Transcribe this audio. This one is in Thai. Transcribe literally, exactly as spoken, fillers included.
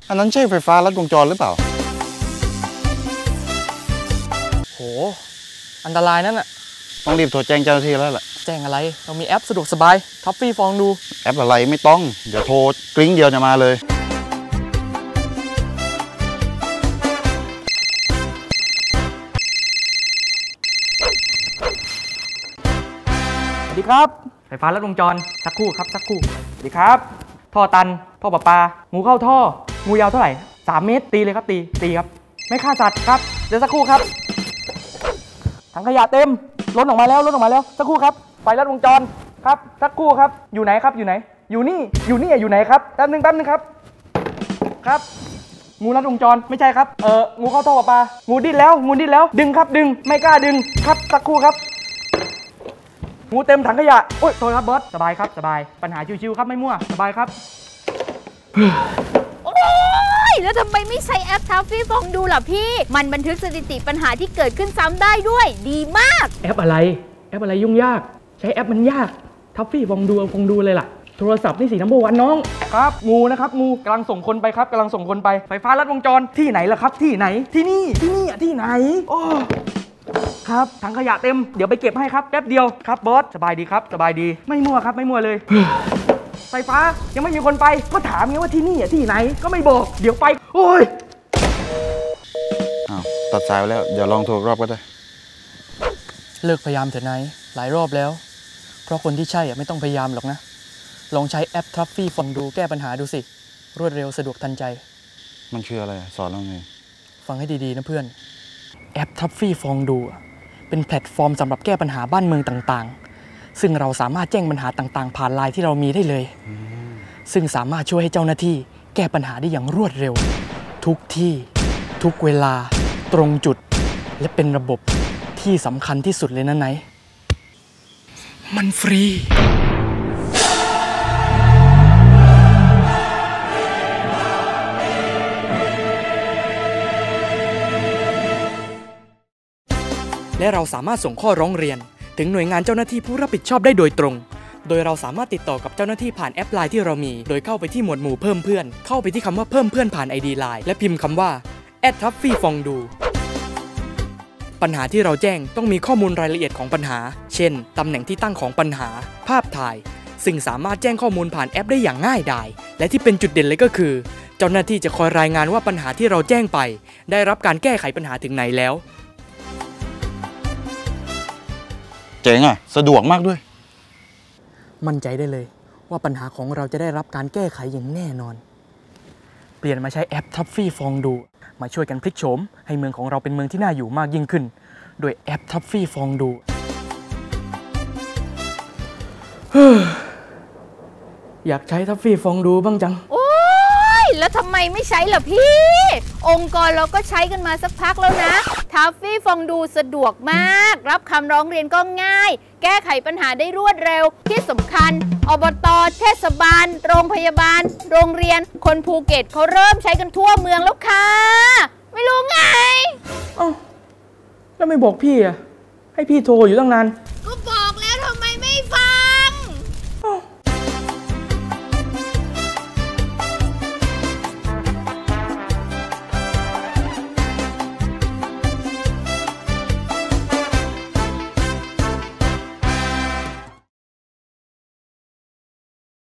อันนั้นใช่ไฟฟ้าลัดวงจรหรือเปล่าโหอันตรายนั่นน่ะต้องรีบโทรแจ้งเจ้าหน้าที่แล้วล่ะแจ้งอะไรเรามีแอปสะดวกสบายท็อฟฟี่ฟองดูแอปอะไรไม่ต้องเดี๋ยวโทรกริ้งเดียวจะมาเลยสวัสดีครับไฟฟ้าลัดวงจรสักครู่ครับสักครู่สวัสดีครับท่อตันท่อประปางูเข้าท่องูยาวเท่าไหร่สามเมตรตีเลยครับตีตีครับไม่ฆ่าสัตว์ครับเดี๋ยวสักครู่ครับถังขยะเต็มล้นออกมาแล้วล้นออกมาแล้วสักครู่ครับไฟลัดวงจรครับสักครู่ครับอยู่ไหนครับอยู่ไหนอยู่นี่อยู่นี่อยู่ไหนครับแป๊บนึงแป๊บนึงครับครับงูลัดวงจรไม่ใช่ครับเอองูเข้าท่อประปางูดิ้นแล้วงูดิ้นแล้วดึงครับดึงไม่กล้าดึงครับสักครู่ครับงูเต็มถังขยะโอ๊ยโทษครับบอสสบายครับสบายปัญหาชิวๆครับไม่มั่วสบายครับโอ้ยแล้วทำไมไม่ใช้แอปท็อฟฟี่ฟองดูล่ะพี่มันบันทึกสถิติปัญหาที่เกิดขึ้นซ้ำได้ด้วยดีมากแอปอะไรแอปอะไรยุ่งยากใช้แอปมันยากท็อฟฟี่ฟองดูฟองดูเลยล่ะโทรศัพท์นี่สีน้ำเบอร์วันน้องครับงูนะครับงูกำลังส่งคนไปครับกำลังส่งคนไปไฟฟ้าลัดวงจรที่ไหนล่ะครับที่ไหนที่นี่ที่นี่ที่ไหนโอ้ครับถังขยะเต็มเดี๋ยวไปเก็บให้ครับแป๊บเดียวครับบอสสบายดีครับสบายดีไม่มั่วครับไม่มั่วเลยไฟฟ้ายังไม่มีคนไปก็ถามไงว่าที่นี่อ่ะที่ไหนก็ไม่บอกเดี๋ยวไปโอ้ยอ้าวตัดสายไปแล้วเดี๋ยวลองโทรรอบก็ได้เลิกพยายามเถอะนายหลายรอบแล้วเพราะคนที่ใช่อ่ะไม่ต้องพยายามหรอกนะลองใช้แอปท็อฟฟี่ฟองดูแก้ปัญหาดูสิรวดเร็วสะดวกทันใจมันคืออะไรสอนเราไงฟังให้ดีๆนะเพื่อนแอปท็อฟฟี่ฟองดูเป็นแพลตฟอร์มสำหรับแก้ปัญหาบ้านเมืองต่างๆซึ่งเราสามารถแจ้งปัญหาต่างๆผ่านไลน์ที่เรามีได้เลยซึ่งสามารถช่วยให้เจ้าหน้าที่แก้ปัญหาได้อย่างรวดเร็วทุกที่ทุกเวลาตรงจุดและเป็นระบบที่สำคัญที่สุดเลยนะไนท์มันฟรีและเราสามารถส่งข้อร้องเรียนถึงหน่วยงานเจ้าหน้าที่ผู้รับผิดชอบได้โดยตรงโดยเราสามารถติดต่อกับเจ้าหน้าที่ผ่านแอปไลน์ที่เรามีโดยเข้าไปที่หมวดหมู่เพิ่มเพื่อนเข้าไปที่คำว่าเพิ่มเพื่อนผ่าน ไอ ดี ไลน์และพิมพ์คำว่า แอท ท็อฟฟี่ ฟองดู ปัญหาที่เราแจ้งต้องมีข้อมูลรายละเอียดของปัญหาเช่นตำแหน่งที่ตั้งของปัญหาภาพถ่ายซึ่งสามารถแจ้งข้อมูลผ่านแอปได้อย่างง่ายดายและที่เป็นจุดเด่นเลยก็คือเจ้าหน้าที่จะคอยรายงานว่าปัญหาที่เราแจ้งไปได้รับการแก้ไขปัญหาถึงไหนแล้วเจ๋งอ่ะสะดวกมากด้วยมั่นใจได้เลยว่าปัญหาของเราจะได้รับการแก้ไขอย่างแน่นอนเปลี่ยนมาใช้แอปท็อฟฟี่ฟองดูมาช่วยกันพลิกโฉมให้เมืองของเราเป็นเมืองที่น่าอยู่มากยิ่งขึ้นโดยแอปท็อฟฟี่ฟองดูอยากใช้ท็อฟฟี่ฟองดูบ้างจังโอ้ยแล้วทำไมไม่ใช้ล่ะพี่องค์กรเราก็ใช้กันมาสักพักแล้วนะท็อฟฟี่ฟองดูสะดวกมากรับคำร้องเรียนก็ง่ายแก้ไขปัญหาได้รวดเร็วที่สำคัญอบต.เทศบาลโรงพยาบาลโรงเรียนคนภูเก็ตเขาเริ่มใช้กันทั่วเมืองแล้วค่ะไม่รู้ไงเอ้าแล้วไม่บอกพี่อะให้พี่โทรอยู่ตั้งนาน